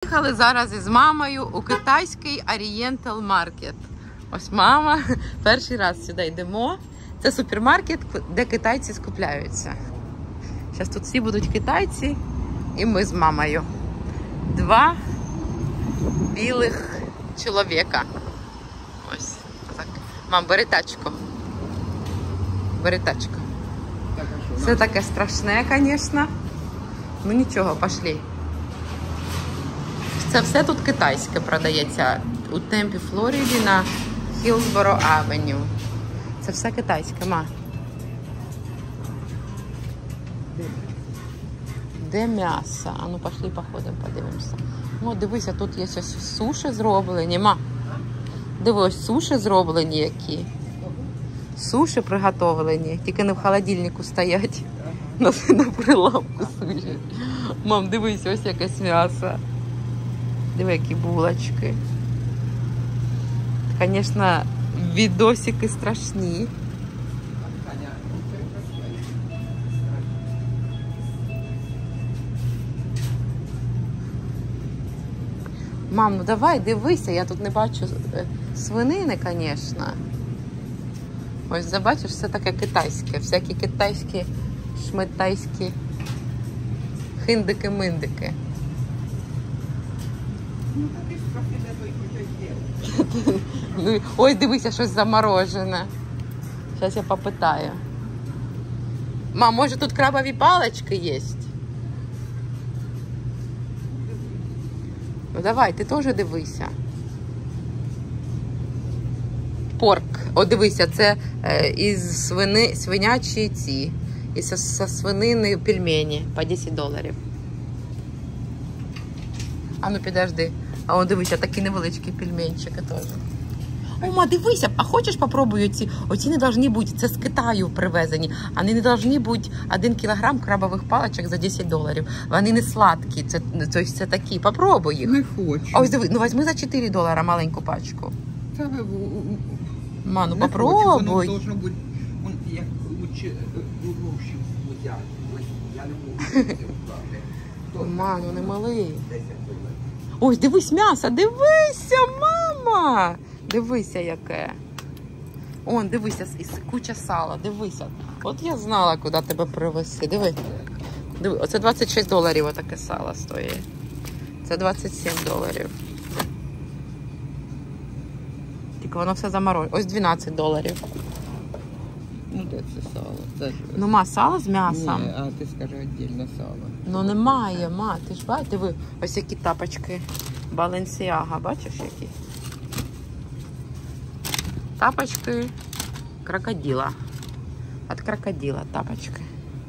Приїхали зараз із мамою у китайський Oriental Market. Ось мама, перший раз сюди йдемо. Це супермаркет, де китайці скупляються. Зараз тут всі будуть китайці і ми з мамою. Два білих чоловіка. Ось так. Мам, бери тачку. Бери тачку. Все таке страшне, звісно. Ну нічого, пішли. Це все тут китайське продається у Темпі, Флориді на Хілсборо Авеню. Це все китайське, ма. Де м'ясо? А ну пішли походимо, подивимося. Ну дивися, тут є ось суші зроблені, ма. Диви, ось суші зроблені які. Суші приготовлені, тільки не в холодильнику стоять. На прилавку суші. Мам, дивись, ось якесь м'ясо. Диви, які булочки. Звісно, відосики страшні. Мам, ну давай, дивися, я тут не бачу свинини, звісно. Ось, забачиш, все таке китайське. Всякі китайські, шметайські хиндики-миндики. Ой, дивися, щось заморожене. Зараз я попитаю. Мам, може тут крабові палички є? Ну давай, ти теж дивися. Порк. О, дивися, це із свинячі ці. І зі свинини пельмені по $10. А ну підожди. А он дивися, такі невеличкі пельменчики теж. О, ма, дивися, а хочеш попробую ці? Оці не повинні бути, це з Китаю привезені. Вони не повинні бути 1 кілограм крабових паличок за $10. Вони не сладкі, це такі. Попробуй їх. Не хочу. А ось диви, ну візьми за $4 маленьку пачку. Це Ма, ну не попробуй. Хочу, воно должно бути, як лучше гроші взяти. Я не можу. Ма, ну не малий. Ось, дивись м'ясо, дивися, мама! Дивися, яке. Он, дивися, куча сала, дивися. От я знала, куди тебе привезти. Диви. Диви, оце $26 отаке сало стоїть. Це $27. Тільки воно все заморожене. Ось $12. Ну, де це сало? Це... Ну, ма, сало з м'ясом. Ні, а ти скажи віддільно сало. Ну, немає, ма. Ти ж бачиш, диви, ось які тапочки. Balenciaga, бачиш які? Тапочки крокодила. От крокодила тапочки.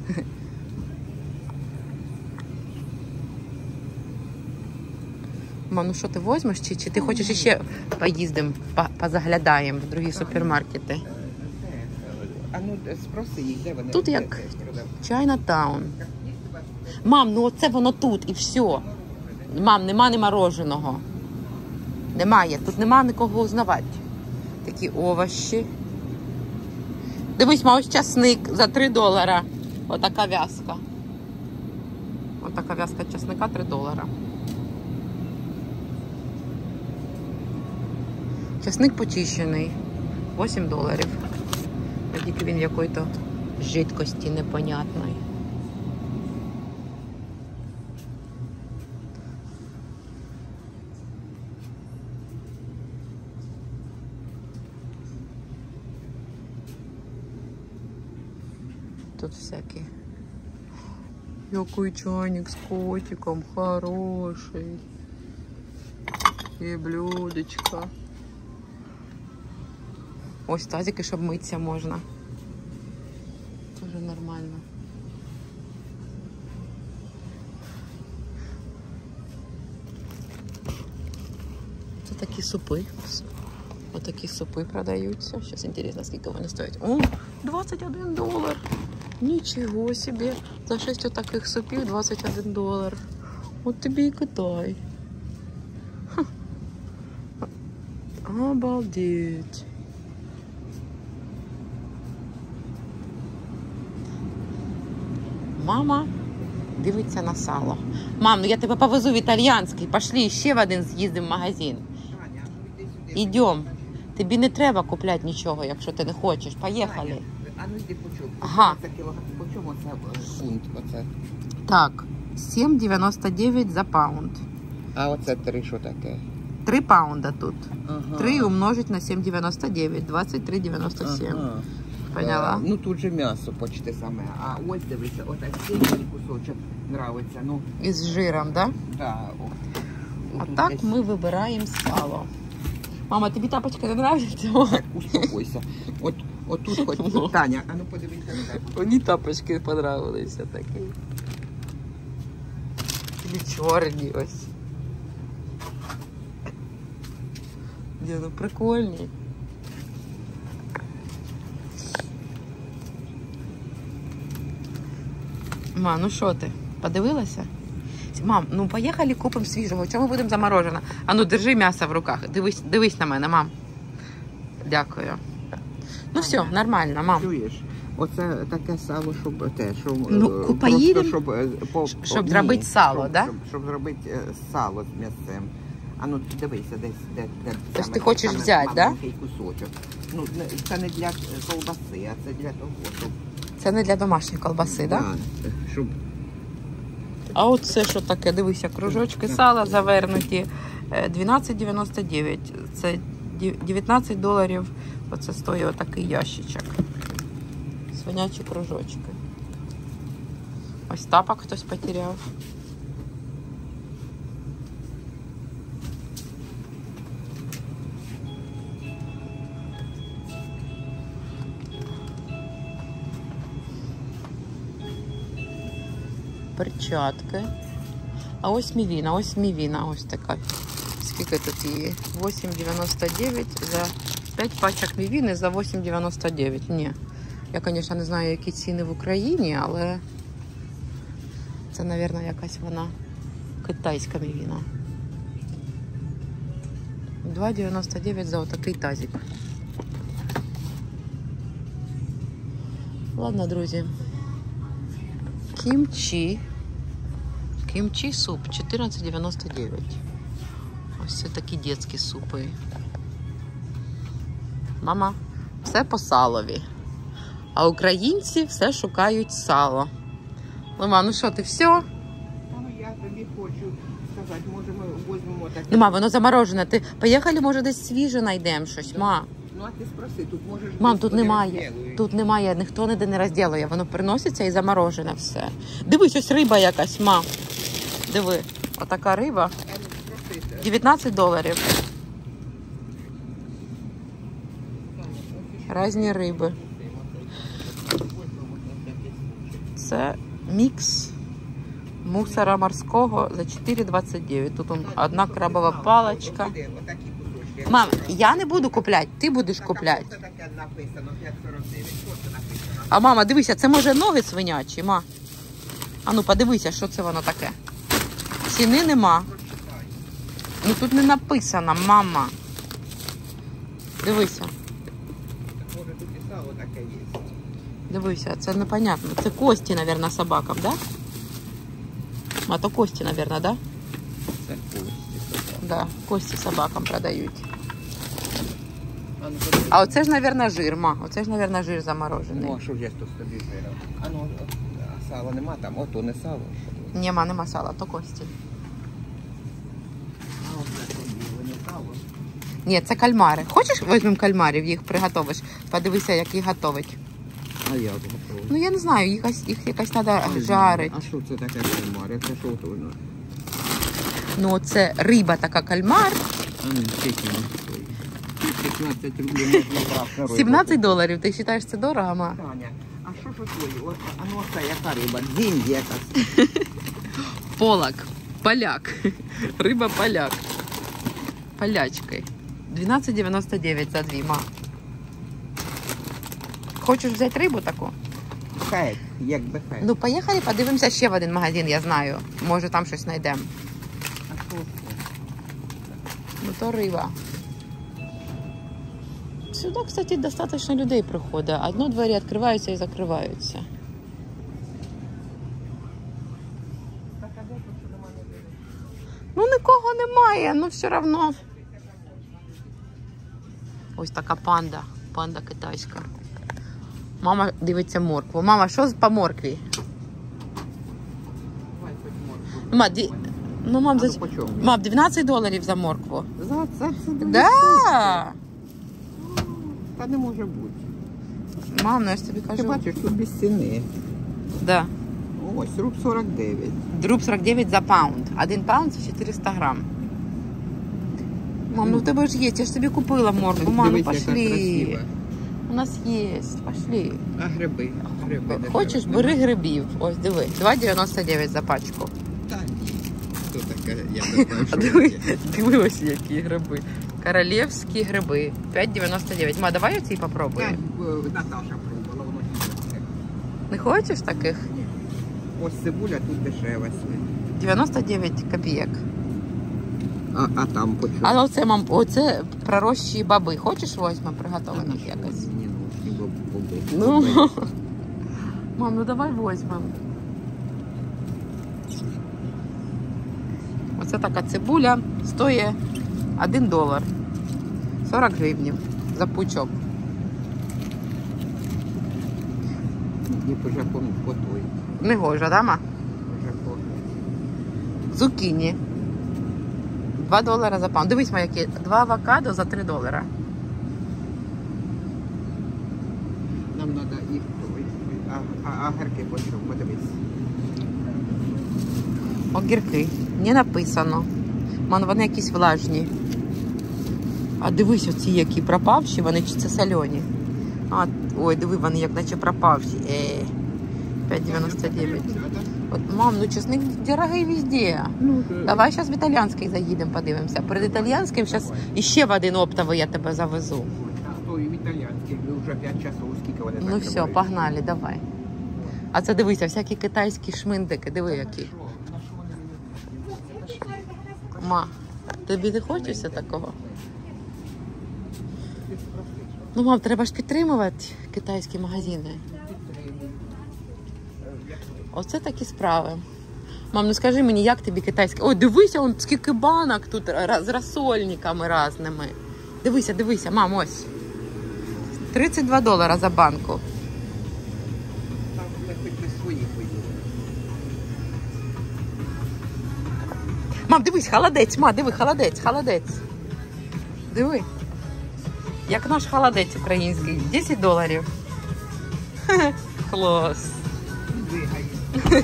Мам, ну що ти візьмеш? Чи ти хочеш ще поїздимо, позаглядаємо в другі супермаркети? А ну спроси їх, де вони? Тут як Chinatown. Мам, ну оце воно тут і все. Мам, нема мороженого. Немає, тут нема нікого узнавати. Такі овощі. Дивись, ма, ось часник за $3. Отака в'язка. Отака в'язка часника $3. Часник почищений. $8. Тільки він якої-то жидкості непонятної. Тут всякие. Який чайник с котиком, хороший. І блюдечко. Ось тазики, щоб митися можна. Тоже нормально. Це такі супи. Ось такі супи продаються. Зараз інтересно, скільки вони стоять. О, $21. Нічого собі. За 6 отаких супів $21. От тобі і Китай. Ха. Обалдеть. Мама Дивиться на сало. Мам, ну я тебе повезу в італіянський. Пошли, ще в один з'їздимо в магазин. Таня, ну йди сюди. Ідем. Тобі не треба купляти нічого, якщо ти не хочеш. Поїхали. Таня, а ну йди по чому? Ага. Це кілограм. По чому це фунт? Оце? Так, 7,99 за паунд. А оце 3 що таке? 3 паунда тут. Ага. 3 умножить на 7,99, 23,97. Ага. Поняла? Ну тут же м'ясо почти саме. А ось дивися, отакий мені кусочок нравиться. Ну, Із жиром, да? да. А Отут так десь. ми вибираємо сало. Мама, тобі тапочки не нравляться? Так, успокойся. Отут хоч. Ну. Таня, а ну подивися так. Мені тапочки понравилися такі. Чи чорні ось. Ні, ну прикольні. Ма, ну що ти? Подивилася? Мам, ну поїхали купимо свіжого. Чому будемо заморожено? А ну держи м'ясо в руках. Дивись на мене, мам. Дякую. Ну все, нормально, мам. Чуєш? Оце таке сало, щоб те, щоб Ну, просто, поїдемо, щоб ні, зробити сало, щоб, да? щоб зробити сало з м'ясцем. А ну дивися, де Тобто саме- ти хочеш саме взяти, да? маленький кусочок. Ну, це не для ковбаси, а це для того, щоб... Це не для домашньої колбаси, так? Да? Щоб... А оце що таке? Дивися, кружочки сала завернуті. 12,99. Це $19. Оце стоїть отакий ящичок. Свинячі кружочки. Ось тапок хтось потеряв. Перчатки. А ось мівіна, ось така. Скільки тут її? 8,99 за 5 пачок мівіни за 8,99. Ні. Я, звісно, не знаю, які ціни в Україні, але це, мабуть, якась вона китайська мівіна. 2,99 за отакий тазик. Ладно, друзі. Кімчі. Кімчі суп 14,99. Ось це такі дитячі супи. Мама, все по салові. А українці все шукають сало. Мама, ну що ти, все? Ну, я тобі хочу сказати, може ми візьмемо таке... Нема, воно заморожене. Ти поїхали, може, десь свіже знайдемо щось, ма. Ну, а ти спроси, тут можеш... Мам, десь тут вони немає. розділують. Тут немає, ніхто ніде не розділує. Воно приноситься і заморожене все. Дивись, ось риба якась, ма. Диви, отака риба. А ну, спроси, $19. Різні риби. Це мікс мусора морського за 4,29. Тут одна крабова паличка. Отакі кусочки. Мам, я не буду купляти, ти будеш купляти. Це таке написано, 5,49. Що це написано? А мама, дивися, це може ноги свинячі, ма. А ну подивися, що це воно таке. Ціни нема. Прочитай. Ну тут не написано, мама. Дивися, Так, може тут і сало таке є. дивися, це непонятно. Це кості, мабуть, собакам, да? А то кості, мабуть, да? Це кості. Да, кості собакам продають. А ну, подивись. А оце ж, мабуть, жир, ма. Оце ж, мабуть, жир заморожений. Ну, а що ж я тут собі вирав? А ну, а сала нема там? Ото не сало. Що? Нема, нема сала, то кості. А оце тобі, не сало. Ні, це кальмари. Хочеш, візьмемо кальмарів, їх приготовиш? Подивися, як їх готовить. А я готовий. Ну, я не знаю, їх якось треба жарити. А що це таке кальмари? Це що то воно? Ну, це риба така кальмар. А ну, скільки воно стоїть? 15 рублів можна брати. $17. Ти вважаєш, це дорого, ма? Таня, а що ж твої? А ну оце яка риба? Дзінь якась. Полак. Поляк. Риба поляк. Полячкою. 12,99 за дві, ма. Хочеш взяти рибу таку? Хай, якби хай. Ну, поїхали, подивимося ще в один магазин, я знаю. Може, там щось знайдемо. А що це? Ну, то риба. Сюди, кстати, достатньо людей приходить. Одно двері відкриваються і закриваються. немає, ну все одно. Ось така панда. Панда китайська. Мама дивиться моркву. Мама, що по моркві? Мама, ну, мам, А ну, по чому? мам, $12 за моркву. За це Да. Та не може бути. Мам, ну я ж тобі Ти кажу. бачиш, тут без ціни. Да. Ось, руб 49. Друб 49 за паунд. 1 паунд це 400 грам. Мам, ну в тебе ж є, я ж тобі купила моркву. Мам, ну Дивись, яка пошли. красива. У нас є, пошли. А гриби? Гриби дешеві. Хочеш, бери грибів. Ось, диви. 2,99 за пачку. Та ні. Хто таке? Я не знаю, що Диви, таке. диви ось які гриби. Королівські гриби. 5,99. Ма, давай оці попробуємо. Наташа пробувала, воно дійсно. Не хочеш таких? Ось цибуля тут дешева. 99 копійок. А там по чому? Але оце, мам, оце пророщі баби. Хочеш возьмемо приготованих якось? Ні, ну, бобові. Ну, мам, ну давай возьмемо. Оце така цибуля стоїть $1. 40 гривнів за пучок. І по той. Не гожа, да, ма? По Цукіні. $2 за паунд. Дивись, ма, які. 2 авокадо за $3. Нам треба їх. А огірки по чому? Подивись. Огірки. Не написано. Ман, вони якісь влажні. А дивись, оці які пропавші, вони чи це сольоні? А, ой, диви, вони як наче пропавші. 5,99. От, мам, ну чесник дорогий везде. Давай зараз в італійський заїдемо, подивимося. Перед італійським зараз іще в один оптовий я тебе завезу. А то і в італійській, вже 5 часов, скільки вони Ну все, погнали, давай. А це дивися, всякі китайські шминдики, диви які. Ма, тобі не хочеться такого? Ну, мам, треба ж підтримувати китайські магазини. Оце такі справи. Мам, ну скажи мені, як тобі китайське? Ой, дивися, он скільки банок тут з розсольниками разними. Дивися, дивися, мам, ось. $32 за банку. Там ми хоч не свої поїли. Мам, дивись, холодець, ма, диви, холодець, холодець. Диви. Як наш холодець український. $10. Хе-хе, клас. Двигає.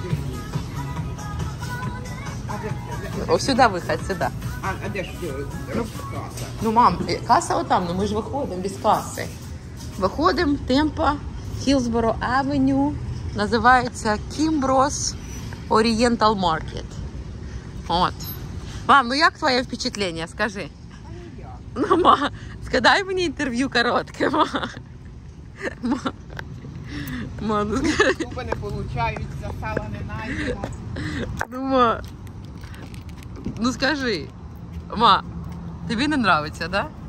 О, сюди виход, сюди. А де ж каса? Ну, мам, каса отам, ну ми ж виходимо без каси. Виходимо, темпо, Хілсборо Авеню, називається Кімброс Oriental Market. От. Мам, ну як твоє впечатлення, скажи? Ну, ма, скадай мені інтерв'ю коротке, ма. Ма, ну скажи. Зуби не получаються, сала не найдемо. Ну, ма. Ну скажи. Ма, тобі не нравиться, да?